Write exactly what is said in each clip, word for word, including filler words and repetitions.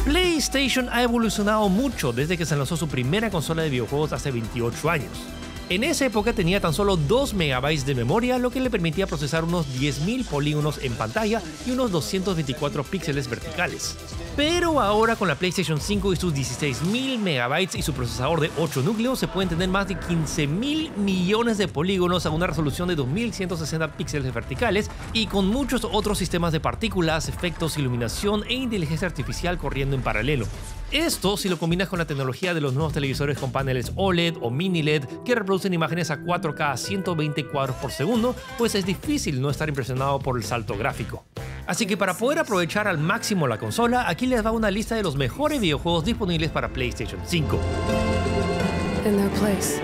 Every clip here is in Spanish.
PlayStation ha evolucionado mucho desde que se lanzó su primera consola de videojuegos hace veintiocho años. En esa época tenía tan solo dos megabytes de memoria, lo que le permitía procesar unos diez mil polígonos en pantalla y unos doscientos veinticuatro píxeles verticales. Pero ahora con la PlayStation cinco y sus dieciséis mil megabytes y su procesador de ocho núcleos se pueden tener más de quince mil millones de polígonos a una resolución de dos mil ciento sesenta píxeles verticales y con muchos otros sistemas de partículas, efectos, iluminación e inteligencia artificial corriendo en paralelo. Esto si lo combinas con la tecnología de los nuevos televisores con paneles O L E D o Mini L E D que reproducen imágenes a cuatro K a ciento veinte cuadros por segundo, pues es difícil no estar impresionado por el salto gráfico. Así que para poder aprovechar al máximo la consola, aquí les va una lista de los mejores videojuegos disponibles para PlayStation cinco. In their place.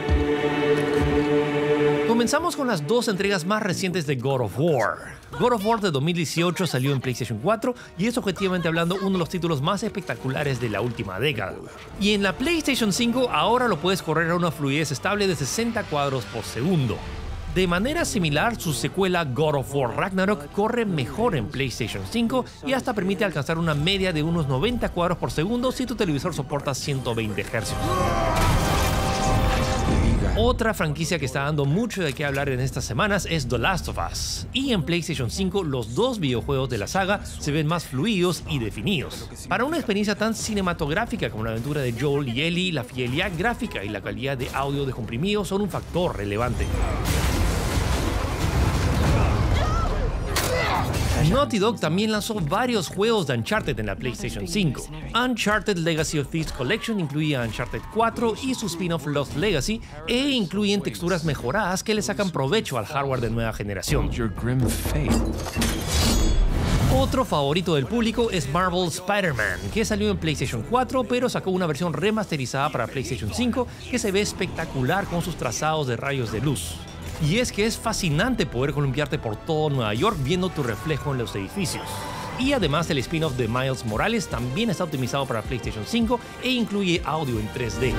Comenzamos con las dos entregas más recientes de God of War. God of War de dos mil dieciocho salió en PlayStation cuatro y es objetivamente hablando uno de los títulos más espectaculares de la última década. Y en la PlayStation cinco ahora lo puedes correr a una fluidez estable de sesenta cuadros por segundo. De manera similar, su secuela God of War Ragnarok corre mejor en PlayStation cinco y hasta permite alcanzar una media de unos noventa cuadros por segundo si tu televisor soporta ciento veinte hercios. Otra franquicia que está dando mucho de qué hablar en estas semanas es The Last of Us, y en PlayStation cinco los dos videojuegos de la saga se ven más fluidos y definidos. Para una experiencia tan cinematográfica como la aventura de Joel y Ellie, la fidelidad gráfica y la calidad de audio descomprimido son un factor relevante. Naughty Dog también lanzó varios juegos de Uncharted en la PlayStation cinco. Uncharted Legacy of Thieves Collection incluye a Uncharted cuatro y su spin-off Lost Legacy, e incluyen texturas mejoradas que le sacan provecho al hardware de nueva generación. Otro favorito del público es Marvel's Spider-Man, que salió en PlayStation cuatro, pero sacó una versión remasterizada para PlayStation cinco que se ve espectacular con sus trazados de rayos de luz. Y es que es fascinante poder columpiarte por todo Nueva York viendo tu reflejo en los edificios. Y además el spin-off de Miles Morales también está optimizado para PlayStation cinco e incluye audio en tres D.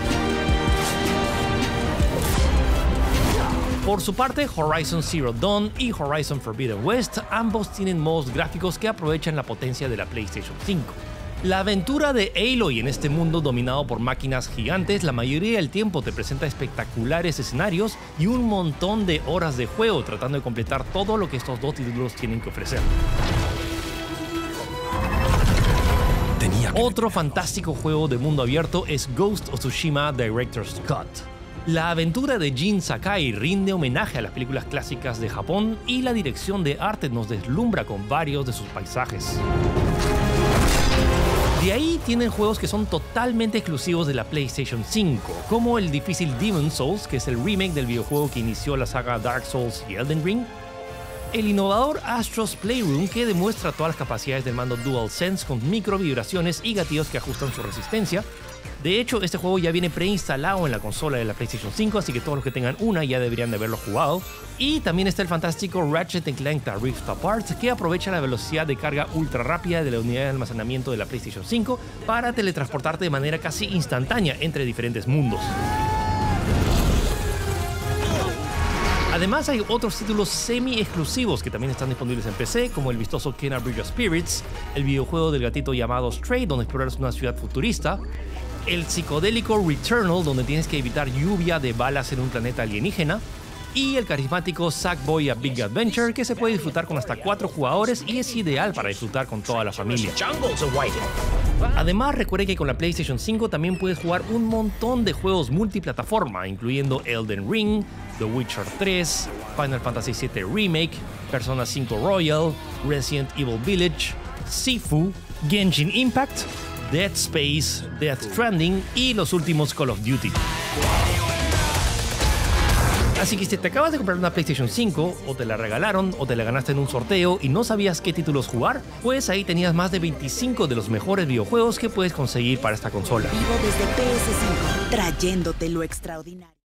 Por su parte, Horizon Zero Dawn y Horizon Forbidden West ambos tienen modos gráficos que aprovechan la potencia de la PlayStation cinco. La aventura de Aloy en este mundo dominado por máquinas gigantes la mayoría del tiempo te presenta espectaculares escenarios y un montón de horas de juego tratando de completar todo lo que estos dos títulos tienen que ofrecer. Tenía que... Otro fantástico juego de mundo abierto es Ghost of Tsushima Director's Cut. La aventura de Jin Sakai rinde homenaje a las películas clásicas de Japón y la dirección de arte nos deslumbra con varios de sus paisajes. De ahí tienen juegos que son totalmente exclusivos de la PlayStation cinco, como el difícil Demon's Souls, que es el remake del videojuego que inició la saga Dark Souls y Elden Ring, el innovador Astro's Playroom, que demuestra todas las capacidades del mando DualSense con micro vibraciones y gatillos que ajustan su resistencia. De hecho, este juego ya viene preinstalado en la consola de la PlayStation cinco, así que todos los que tengan una ya deberían de haberlo jugado. Y también está el fantástico Ratchet and Clank The Rift Apart, que aprovecha la velocidad de carga ultra rápida de la unidad de almacenamiento de la PlayStation cinco para teletransportarte de manera casi instantánea entre diferentes mundos. Además hay otros títulos semi-exclusivos que también están disponibles en P C, como el vistoso Kena Bridge of Spirits, el videojuego del gatito llamado Stray, donde exploras una ciudad futurista, el psicodélico Returnal, donde tienes que evitar lluvia de balas en un planeta alienígena, y el carismático Sackboy A Big Adventure, que se puede disfrutar con hasta cuatro jugadores y es ideal para disfrutar con toda la familia. Además, recuerde que con la PlayStation cinco también puedes jugar un montón de juegos multiplataforma, incluyendo Elden Ring, The Witcher tres, Final Fantasy siete Remake, Persona cinco Royal, Resident Evil Village, Sifu, Genshin Impact, Dead Space, Death Stranding y los últimos Call of Duty. Así que si te acabas de comprar una PlayStation cinco, o te la regalaron, o te la ganaste en un sorteo y no sabías qué títulos jugar, pues ahí tenías más de veinticinco de los mejores videojuegos que puedes conseguir para esta consola. Vivo desde P S cinco, trayéndote lo extraordinario.